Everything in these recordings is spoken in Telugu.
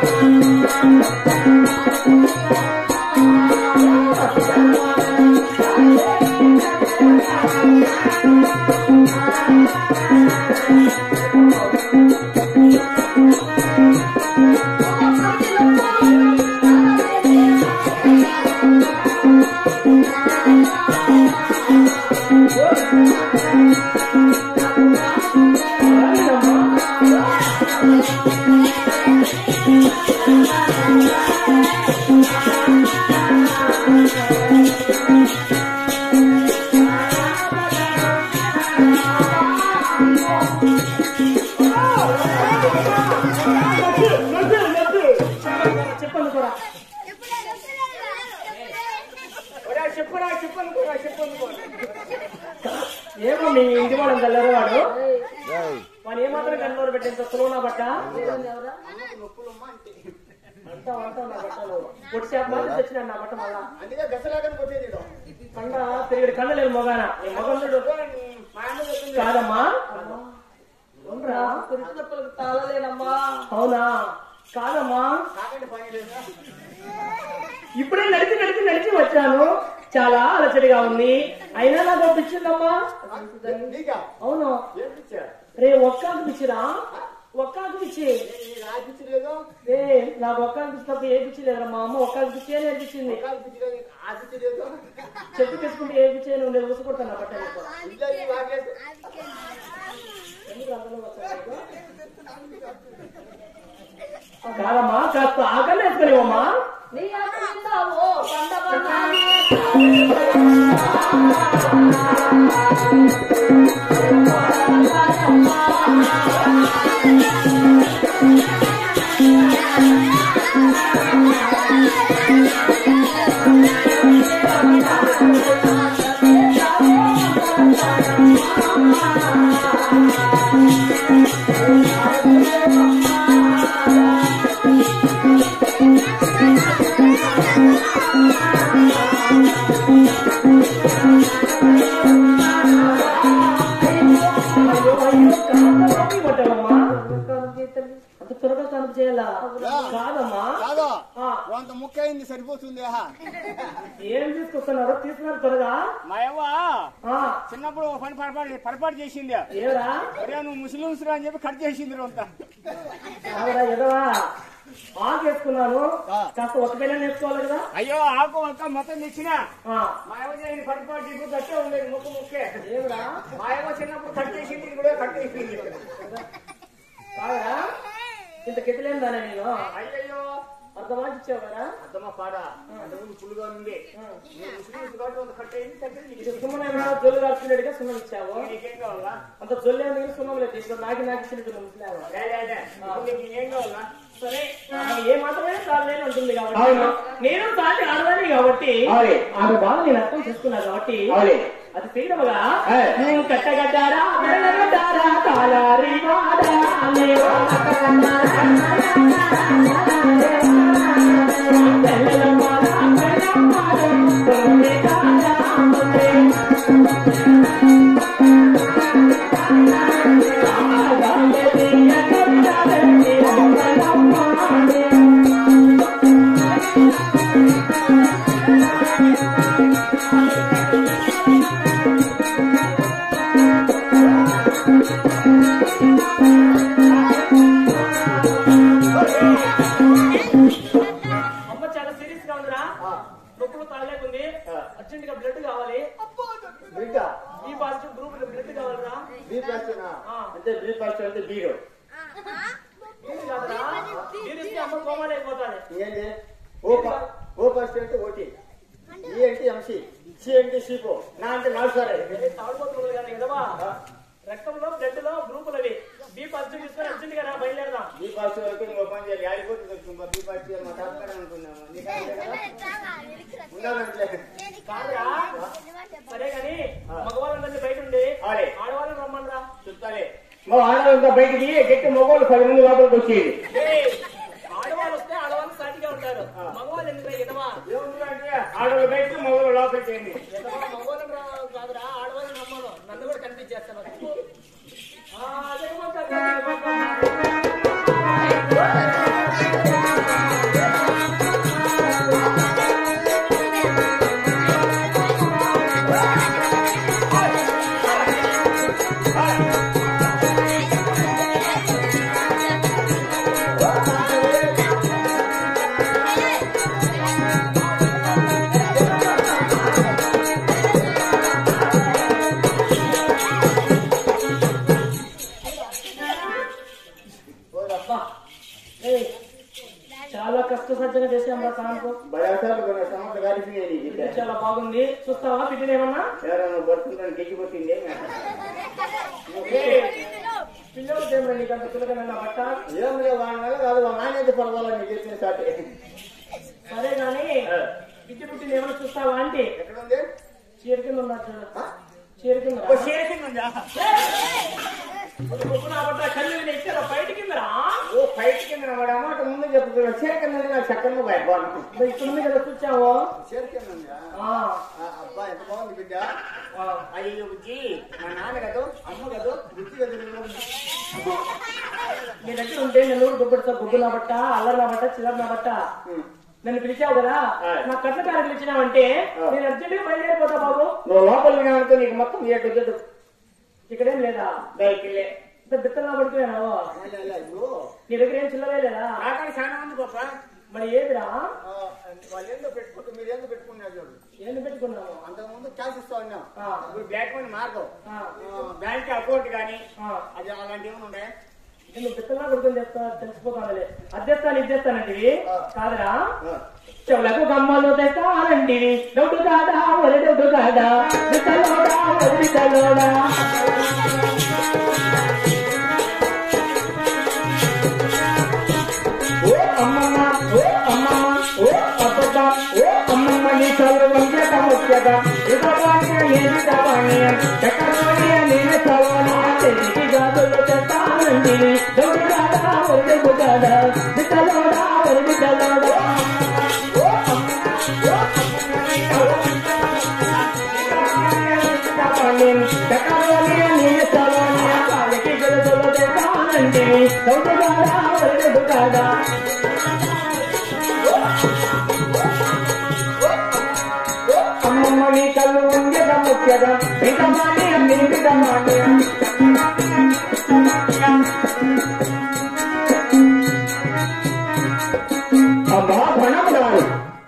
ఏమో మీ ఇంటి వాడు తెల్లరు వాడు వాడు ఏమాత్రం కన్నోరు పెట్టేంత సులువు నా బట్ట అంతా అంతా నా బట్టలు పొడి చేప మాత్రం తెచ్చినాడు నా బట్ట మళ్ళా కండ తిరిగి కళ్ళ లేదు మొగాన మొగం కాదమ్మా తాళలేనమ్మా. అవునా కాదమ్మా ఇప్పుడే నడిచి నడిచి నడిచి వచ్చాను చాలా అలచడిగా ఉంది అయినా నాకు పంపించిందమ్మా అవును రే ఒక్కాకు పిచ్చిరా ఒక్కాకు పిచ్చి రే నాకు ఒక్కాకు పిచ్చినప్పుడు ఏ పిచ్చి లేదరా మా అమ్మ ఒక్కాకు పిచ్చే నేర్పించింది చెప్పు తీసుకుంటే ఏ పిచ్చే నువ్వు నేను ఊసుకొడతాను నా బట్ట కాదమ్మా కాస్త ఆకలి వేసుకునేవమ్మా నీ ఆకలిస్తావు పండ అంత త్వరగా కనుక చేయాలా కాదమ్మా అంత ముక్క అయింది సరిపోతుంది. ఏం తీసుకొస్తున్నారు తీసుకున్నారు త్వరగా. మా అవ్వ చిన్నప్పుడు పని పొరపాటు చేసింది. ఏరా నువ్వు ముస్లింస్ అని చెప్పి కట్ చేసింది అంతా. ఎదవా ఆకు వేసుకున్నాను కాస్త ఒక పిల్ల నేర్చుకోవాలి కదా. అయ్యో ఆకు అంతా మొత్తం తెచ్చిన మా అవ్వ చేసిన పొరపాటు ఇప్పుడు కట్టే ఉండేది ముక్క ముక్కే. ఏమిరా మా అవ్వ చిన్నప్పుడు కట్ చేసింది ఇది కూడా కట్ చేసింది. కాదా ఇంత కెట్టలేందానే నేను. అయ్యయ్యో అర్థమా ఇచ్చావు కదా. అర్థమా పాడా అంతకుముందు ఫుల్గా ఉంది. సుమ్మనేమో జొల్లు రాసుకునేట్టుగా సున్నం ఇచ్చావు. నీకేం కావాలా అంత జొల్లే ఉంది సున్నం లేదు తీసుకుని నాకు ఇచ్చినట్టు ముసలేవా. నీకేం కావాలా సరే ఏ మాత్రమే చాలని అంటుంది కాబట్టి నేను సాటి ఆడదాన్ని కాబట్టి ఆమె బాధ నేను అర్థం చేసుకున్నా కాబట్టి అది తీయడముగా నేను కట్టగడ్డారా వెళ్ళగడ్డారా కాలారి అమ్మ చాలా సీరియస్ గా ఉందిరా. నొప్పులు తడలేకుంది. అర్జెంట్ గా బ్లడ్ కావాలి. బి పాజిటివ్ గ్రూప్ బ్లడ్ కావాలరా. అంటే బీ పాజిటివ్ అంటే బీరో కాదురా బీరిస్తే అమ్మ కోమాలు అయిపోతాను. ఏంటి ఓ పాజిటివ్ అంటే ఓటీ, ఈ అంటే ఎంసీ, సి అంటే సిపో, నా అంటే నాలుసారే తాడుపోతుంది కానీ కదవా. రక్తంలో బ్లడ్ లో గ్రూపులు అవి. బి పాజిటివ్ తీసుకొని అర్జెంట్ గా రా బయలుదేరదాం. బీ పాజిటివ్ వరకు నువ్వు పని చేయాలి. ఆడిపోతుంది బీ పాజిటివ్ మా తాపకనే అనుకున్నాము. కాదురా సరే గాని మగవాళ్ళందరినీ బయట ఉండి ఆడవాళ్ళని రమ్మనరా. చుట్టాలే మా ఆడవాళ్ళంతా బయటికి గట్టి మగవాళ్ళు 10 మంది లోపలికి వచ్చేది. ఆడవాళ్ళు వస్తే ఆడవాళ్ళు సాటిగా ఉంటారు. మగవాళ్ళు ఎందుకు ఎదవా ఏముందంటే ఆడవాళ్ళు బయటకు మగవాళ్ళు లోపలికి చేయండి. మగవాళ్ళని కాదురా ఆడవాళ్ళని రమ్మను. నన్ను కూడా కనిపించేస్తాను. అదే ఏయ్, చాలా కష్ట సజ్జన చేసాం రా సాయంత్రం. బరాసాలు కొన్ని సంవత్సరం కలిసినాయి నీకు ఇది చాలా బాగుంది. చూస్తావా పిటిని ఏమన్నా? ఎవరన్నా బతుకుతాను గెక్కిపోతుంది పిల్లలు దేవుడు నీకంత పిల్లగా బట్ట. ఏం లేవు వాడి వల్ల కాదు వాళ్ళ నాణ్యత పర్వాలని నీకు చెప్పిన సాటి. సరే గాని పిచ్చి పుట్టిన ఏమన్నా చూస్తావా అంటే? ఎక్కడ ఉంది? చీర కింద ఉన్నా చూడ. చీర కింద కళ్ళు ఇచ్చారా బయట కిందరా? ఓ బయట కింద వాడు అన్నమాట ముందు చెప్తున్నా చీర కింద నాకు చక్కగా భయపడను. ఇక్కడ కదా కూర్చావు. చీర కింద ఉందా? అబ్బా ఎంత బాగుంది బిడ్డ. అయ్యో బుజ్జి మా నాన్న కదా అమ్మ కదా బుజ్జి కదా నీ దగ్గర ఉంటే నేను గుబ్బడితో గుగ్గు నా బట్ట, అల్లరి నా బట్ట, చిల్లర నా బట్ట. నన్ను పిలిచావు కదా, నా కట్ల కార్యలు ఇచ్చినావంటే నేను అర్జెంట్ గా బయలుదేరిపోతా బాబు. నువ్వు లోపల వినాలంటే నీకు మొత్తం ఏడు ఇక్కడేం లేదా? బైకిల్లే బిత్తలా పడుతున్నావు. నీ దగ్గర ఏం చిల్లరే లేదా? ఆకలి చాలా మంది గొప్ప. మరి ఏదిరా? వాళ్ళు ఏందో పెట్టుకుంటూ మీరు ఏందో పెట్టుకున్నారు. ఏంది పెట్టుకున్నావు? అంతకుముందు క్యాష్ ఇస్తా ఉన్నాం. ఇప్పుడు బ్లాక్ మనీ మార్గం బ్యాంక్ అకౌంట్ కానీ అది అలాంటి ఏమైనా ఉన్నాయి. నువ్వు బిత్తలా కొడుకుని చెప్తా తెలిసిపోతానులే. అద్దెస్తాను ఇద్దేస్తానంటివి కాదరా? చెవులకు గమ్మలు తెస్తానంటివి. డౌటు కాదా ఒరి డౌటు కాదా? బిత్తలోడా ఒరి బిత్తలోడా. ఓ అమ్మమ్మ ఓ అమ్మమ్మ ఓ అబ్బబ్బ ఓ అమ్మమ్మ నీ చదువు వంజక ముఖ్యత ఇదవాణ్య ఏదిదవాణ్య చక్కవాణ్య నేను చదవనియ తెలిసి గాదులు చెప్తానండి. డౌడు కాదా ఒరుడు కాదా? బిత్తలోడా ఒరి బిత్తలోడా. ఓ అమ్మ ఓ చక్కవాణ్య నేను చదవనియ వాళ్ళకి గొలుసులు చెప్తానండి. డౌడు కాదా ఒరుడు కాదా? అమ్మమ్మ నీ కళ్ళు ఉండేద ముఖ్యద బిడ్డమాని అన్ని బిడ్డమాని. అబ్బా ధనమురాలు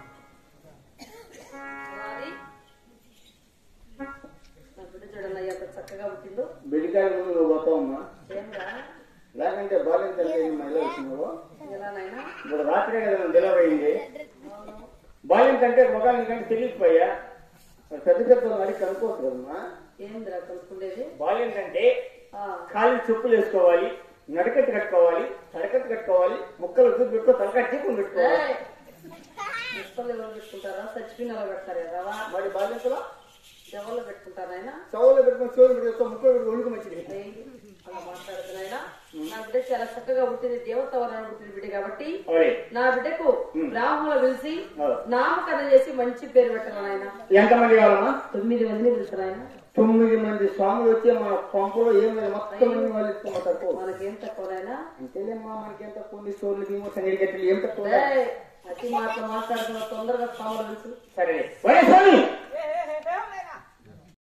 చూడండి ఎంత చక్కగా పుట్టిందో. బిడ్డకాయ ముందు నువ్వు పోతావమ్మా. ఏమరా లేకంటే బాల్యం తెలియదు మహిళ వచ్చినావు. ఎలానైనా ఇప్పుడు రాత్రే కదా నువ్వు డెలివరీ బాల్యం కంటే మొగాళ్ళ కంటే తెలియకపోయా పెద్ద పెద్ద మరి కనుక్కోవచ్చు కదమ్మా. ఏందిరా కలుసుకుండేది? బాల్యం కంటే కాళ్ళు చెప్పులు వేసుకోవాలి, నడకట్టు కట్టుకోవాలి, తడకట్టు కట్టుకోవాలి, ముక్కలు ఉద్దు పెట్టుకో, తలకట్టు చెప్పులు పెట్టుకోవాలి. ముక్కలు ఎవరు పెట్టుకుంటారా? చచ్చిపోయిన పెడతారు కదా. మరి బాల్యంలో ఎవరు పెట్టుకుంటారైనా? చవులు పెట్టుకుని చెవులు పెట్టుకో, ముక్కలు పెట్టుకో, ఒళ్ళుకు మంచిది. అలా మాట్లాడుతున్నాయినా. నా బిడ్డ చాలా చక్కగా పుట్టింది, దేవత వరాన్ని పుట్టిన బిడ్డ కాబట్టి నా బిడ్డకు బ్రాహ్మణులు పిలిచి నామకరణం చేసి మంచి పేరు పెట్టారు ఆయన. ఎంతమంది కావాలమ్మా? 9 మందిని పిలుస్తారు ఆయన. 9 మంది స్వాములు వచ్చి మన పంపులో ఏమైనా మొత్తం మంది వాళ్ళు ఇస్తామా తక్కువ? మనకేం తక్కువనైనా? అంతేలేమ్మా, మనకేం తక్కువ ఉంది? సోర్లు భీమో సన్నీరు గట్టలు ఏం తక్కువ? అతి మాటలు మాట్లాడుతున్న తొందరగా స్వాములు తెలుసు. సరే స్వామి